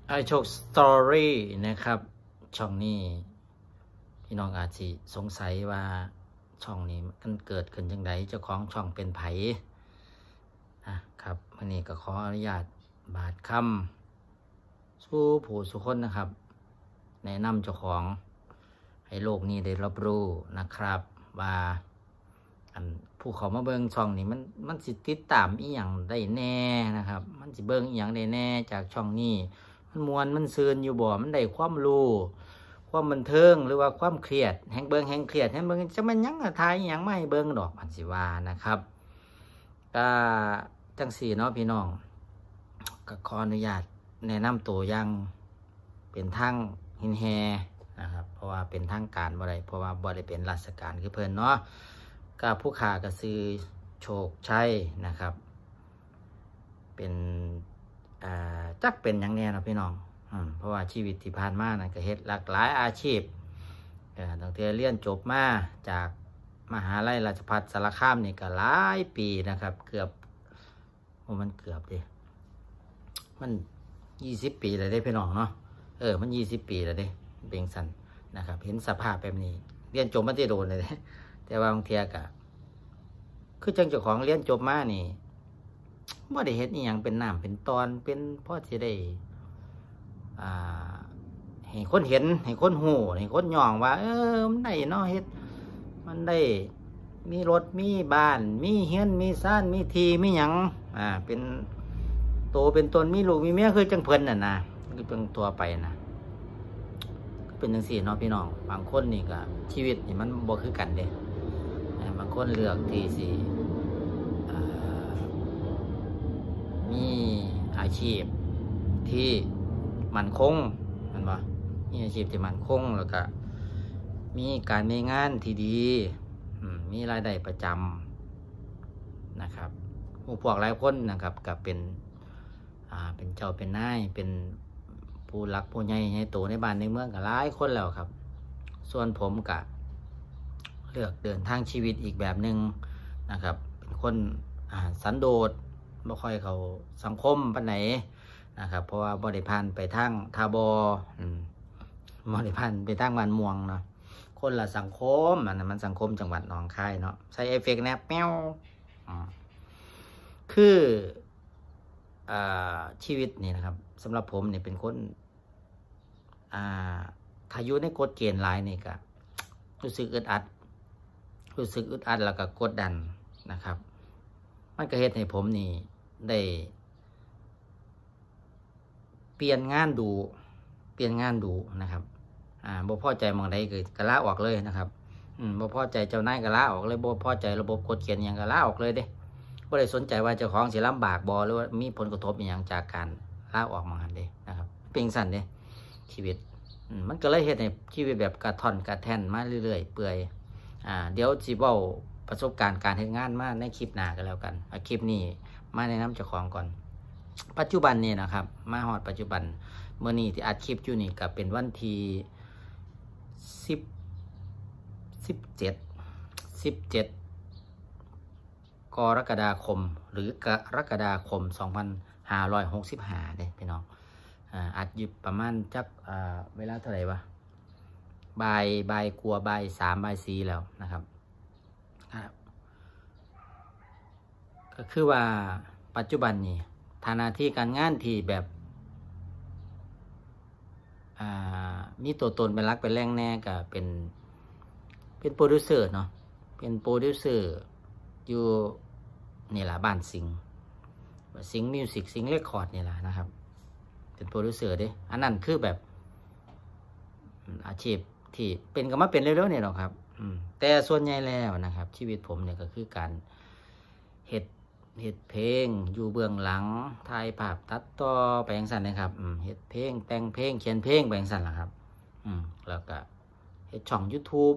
ไอโชคสตอรี่นะครับช่องนี้พี่น้องอาจจะสงสัยว่าช่องนี้มันเกิดขึ้นจังไดเจ้าของช่องเป็นไผนะครับวันนี้ก็ขออนุญาตบาดคำสู้ผู้สุคนนะครับแนะนำเจ้าของให้โลกนี้ได้รับรู้นะครับว่าผู้เขามาเบิ่งช่องนี้มันสิติดตามอีหยังได้แน่นะครับมันสิเบิ่งอีหยังได้แน่จากช่องนี้มันมวนมันซื่นอยู่บ่มันได้ความรู้ความบันเทิงหรือว่าความเครียดแห่งเบิ่งแห่งเครียดแห่งเบิ่งจะมันยังทายอีหยังไม่เบิ่งดอกอันสิว่านะครับก็จังสี่เนาะพี่น้องก็ขออนุญาตแนะนำตัวอย่างเป็นทางหินแฮนะครับเพราะว่าเป็นทางการบ่ได้เพราะว่าบ่ได้เป็นราชการคือเพิ่นเนาะก็ผู้ขาก็ซื้อโชคชัยนะครับเป็นจักเป็นอย่างแน่เนาะพี่น้องเพราะว่าชีวิตที่ผ่านมานั่นก็เฮ็ดหลากหลายอาชีพตั้งแต่เรียนจบมาจากมหาลัยราชภัฏสารคามนี่ก็หลายปีนะครับเกือบมันเกือบดิมัน20 ปีแล้วได้พี่น้องเนาะมัน20 ปีแล้วเด้เบงสันนะครับเห็นสภาพแบบนี้เรียนจบมาจะโดนเลยแต่ว่าบางเทียกะคือจังเจ้าของเรียนจบมานี่ไม่ได้เฮ็ดนี่ยังเป็นน้ำเป็นตอนเป็นพ่อจะได้ให้คนเห็นให้คนหูให้คนย่องว่ามันได้เนาะเฮ็ดมันได้มีรถมีบ้านมีเฮือนมีซ่านมีทีมีหยังเป็นโตเป็นตนมีลูกมีเมียคือจังเพิ่นน่ะนะคือเป็นตัวไปนะเป็นจังซี่เนาะพี่น้องบางคนนี่ก็ชีวิตนี่มันบ่คือกันเด้บางคนเลือกที่สิมีอาชีพที่มั่นคงมันบ่มีอาชีพที่มั่นคงแล้วก็มีการมีงานที่ดีมีรายได้ประจำนะครับพวกหลายคนนะครับก็เป็นเจ้าเป็นนายเป็นผู้หลักผู้ใหญ่ในโตในบ้านในเมืองก็หลายคนแล้วครับส่วนผมก็เลือกเดินทางชีวิตอีกแบบหนึ่งนะครับเป็นคนสันโดษไม่ค่อยเข้าสังคมปานไหนนะครับเพราะว่าบ่ได้ผ่านไปทางทาบบ่ได้ผ่านไปทางบ้านม่วงเนาะคนละสังคมมันสังคมจังหวัดหนองคายเนาะใช้เอฟเฟกต์แนบแมวคือชีวิตนี่นะครับสำหรับผมเนี่ยเป็นคนถ้าอยู่ในกฎเกณฑ์หลายนี่ก็รู้สึกอึดอัดแล้วก็กดดันนะครับมันก็เฮ็ดให้ผมนี่ได้เปลี่ยนงานดูนะครับบ่พอใจมองใดก็ลาออกเลยนะครับบ่พอใจเจ้านายก็ลาออกเลยบ่พอใจระบบกฎเกณฑ์หยังก็ลาออกเลยเด้บ่ได้สนใจว่าเจ้าของสิลำบากบ่หรือว่ามีผลกระทบอีหยังจากการลาออกมางานเด้นะครับเป็นสั่นเด้ชีวิตมันก็เลยเฮ็ดให้ชีวิตแบบกระท่อนกระแท่นมาเรื่อยๆเปื่อยเดี๋ยวสิเว้าประสบการณ์การเฮ็ดงานมาในคลิปหน้ากันแล้วกันคลิปนี้มาแนะนำเจ้าของก่อนปัจจุบันนี่นะครับมาฮอดปัจจุบันเมื่อนี้ที่อัดคลิปอยู่นี่ก็เป็นวันที่17กรกฎาคมหรือกรกฎาคม2565เด้พี่น้องอัดอยู่ประมาณจักเวลาเท่าไหร่วะบ่ายกลัวบ่าย3บ่าย4แล้วนะครับก็คือว่าปัจจุบันนี่ฐานะที่การงานที่แบบมีตัวตนเป็นรักเป็นแรงแน่ก็เป็นโปรดิวเซอร์เนาะเป็นโปรดิวเซอร์อยู่นี่แหละบ้านสิงมิวสิกสิงเรคคอร์ดนี่แหละนะครับเป็นโปรดิวเซอร์เด้อันนั้นคือแบบอาชีพที่เป็นก็มาเป็นเร็วๆเนี่ยหรอกครับแต่ส่วนใหญ่แล้วนะครับชีวิตผมเนี่ยก็คือการเฮ็ดเพลงอยู่เบื้องหลังถ่ายภาพตัดต่อไปอย่างสั่นนะครับเฮ็ดเพลงแต่งเพลงเขียนเพลงไปอย่างสั่นล่ะครับแล้วก็เฮ็ดช่อง YouTube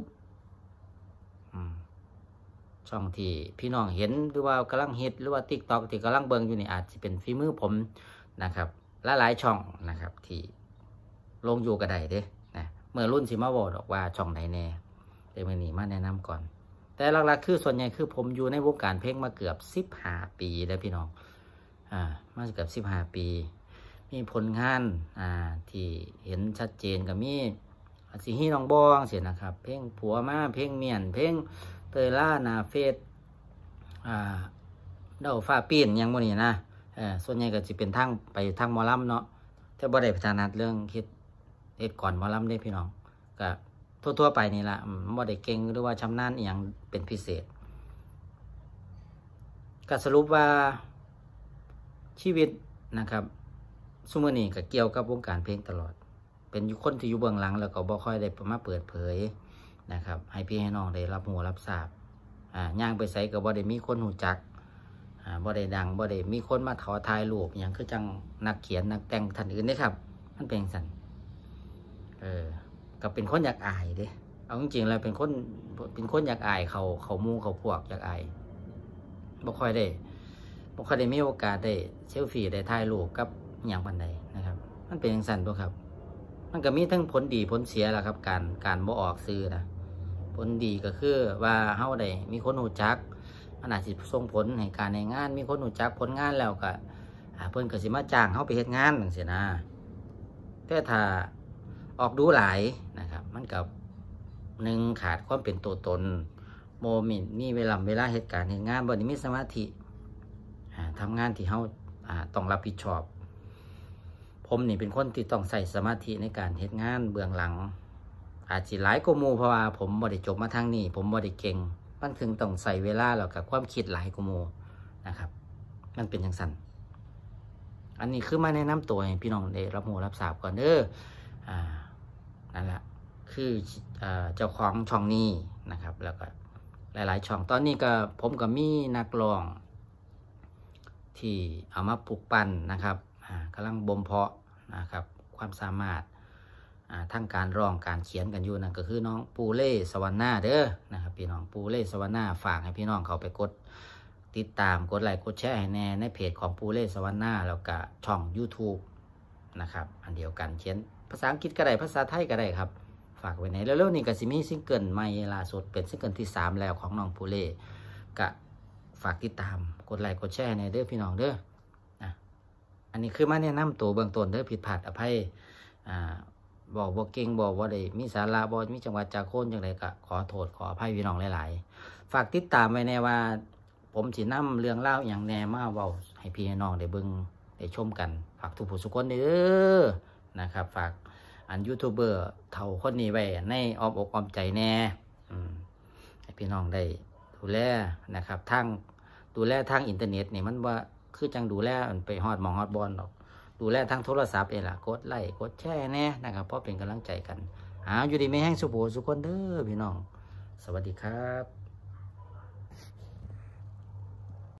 ช่องที่พี่น้องเห็นหรือว่ากำลังเฮ็ดหรือว่า TikTok ที่กำลังเบิ่งอยู่นี่อาจจะเป็นฝีมือผมนะครับหลายๆช่องนะครับที่ลงอยู่ก็ได้เด้นะเมื่อรุ่นสิมาบอกดอกว่าช่องไหนแน่แต่มื้อนี้มาแนะนำก่อนแต่หลักๆคือส่วนใหญ่คือผมอยู่ในวงการเพลงมาเกือบ15 ปีแล้วพี่น้องมาเกือบ15 ปีมีผลงานที่เห็นชัดเจนก็มีสิฮีน้องบองเสียนะครับเพลงผัวมาเพลงเมียนเพลงเตยล่านาเฟสเดาฟ้าปีนยังบ่นี่นะส่วนใหญ่ก็จะเป็นทางไปทางหมอลำเนาะแต่บ่ได้พัฒนาเรื่องเฮ็ดก่อนหมอลำได้พี่น้องก็ทั่วไปนี่ละบ่ได้เก่งหรือว่าชำนาญอหย่างเป็นพิเศษก็สรุปว่าชีวิตนะครับซุมื้อนี้ก็เกี่ยวกับวงการเพลงตลอดเป็นคนที่อยู่เบื้องหลังแล้วก็บ่ค่อยได้มาเปิดเผยนะครับให้พี่ให้น้องได้รับรู้รับทราบย่างไปไสก็บ่ได้มีคนรู้จักบ่ได้ดังบ่ได้มีคนมาขอถ่ายรูปอย่างคือจังนักเขียนนักแต่งท่านอื่นเด้ครับมันเป็นสั่นก็เป็นคนอยากอายเด้เอาจริงๆแล้วเป็นคนอยากอายเขาหมู่เขาพวกอยากอายบ่ค่อยได้มีโอกาสได้เซลฟี่ได้ถ่ายรูปกับอย่างปานใดนะครับมันเป็นจังซั่นตัวครับมันก็มีทั้งผลดีผลเสียแหละครับการบ่ออกสื่อนะผลดีก็คือว่าเฮาได้มีคนรู้จักมันอาจสิส่งผลให้การในงานมีคนรู้จักผลงานแล้วก็เพิ่นก็สิมาจ้างเฮาไปเฮ็ดงานจังซี่นะแต่ถ้าออกดูหลายนะครับมันกับ1ขาดความเป็นตัวตนโมเมนต์มีเวลาเหตุการณ์เหตุงานบ่ได้มีสมาธิทำงานที่เฮาต้องรับผิดชอบผมนี่เป็นคนที่ต้องใส่สมาธิในการเฮ็ดงานเบื้องหลังอาจสิหลายกว่าหมู่เพราะว่าผมบ่ได้จบมาทางนี้ผมบ่ได้เก่งมันถึงต้องใส่เวลาแล้วกับความคิดหลายกว่าหมู่นะครับมันเป็นจังซั่นอันนี้คือมาแนะนำตัวให้พี่น้องได้รับรู้รับทราบก่อนเด้อนั่นแหละคือเจ้าของช่องนี้นะครับแล้วก็หลายๆช่องตอนนี้ก็ผมก็มีนักร้องที่เอามาปลูกปั้นนะครับกำลังบ่มเพาะนะครับความสามารถทั้งการร้องการเขียนกันอยู่นั่นก็คือน้องปูเล่สวรรค์หน้าเด้อนะครับพี่น้องปูเล่สวรรค์หน้าฝากให้พี่น้องเขาไปกดติดตามกดไลค์กดแชร์ให้แน่ในเพจของปูเล่สวรรค์หน้าแล้วก็ช่อง YouTube นะครับอันเดียวกันเขียนภาษาอังกฤษก็ได้ภาษาไทยก็ได้ครับฝากไว้ในเร็วๆนี้ก็สิมีซิงเกิลใหม่ล่าสุดเป็นซิงเกิลที่3แล้วของน้องปูเล่ก็ฝากติดตามกดไลค์กดแชร์ในเด้อพี่น้องเด้ออันนี้คือมาแนะนำตัวเบื้องต้นเด้อผิดพลาดอภัยบอกว่าเก่งบอกว่าได้มีสาระบอกมีจังหวัดจากโคนจังไรก็ขอโทษขออภัยพี่น้องหลายๆฝากติดตามไว้แน่ว่าผมสินำเรื่องเล่าอย่างแน่มาเว้าให้พี่น้องได้เบิ่งได้ชมกันฝากทุกผู้ทุกคนเด้อนะครับฝากอันยูทูบเบอร์เท่าคนนี้ไว้ในอ้อมอกอ้อมใจแน่ให้พี่น้องได้ดูแลนะครับดูแลทางอินเทอร์เน็ตนี่มันว่าคือจังดูแลมันไปฮอดหมองฮอดบอลหรอกดูแลทางโทรศัพท์เองล่ะกดไลค์กดแชร์แน่นะครับเพราะเป็นกำลังใจกันอยู่ดีไม่แห้งสุโขสุคนเด้อพี่น้องสวัสดีครับ